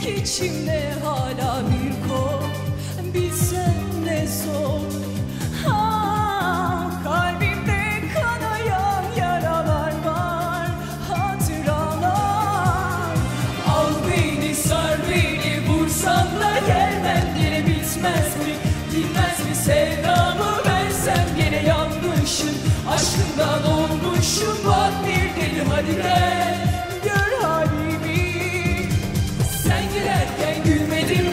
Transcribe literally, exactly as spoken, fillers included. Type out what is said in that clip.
içimde hala bir kor, bilsen ne zor. Ah, kalbimde kanayan yaralar var, hatıralar. Al beni, sar beni, vursan da gelmem, yine bitmez mi, dinmez mi sevdamı versem, yine yanmışım, aşkından olmuşum. Bak bir deli, hadi gel gör halimi. Sen giderken gülmedim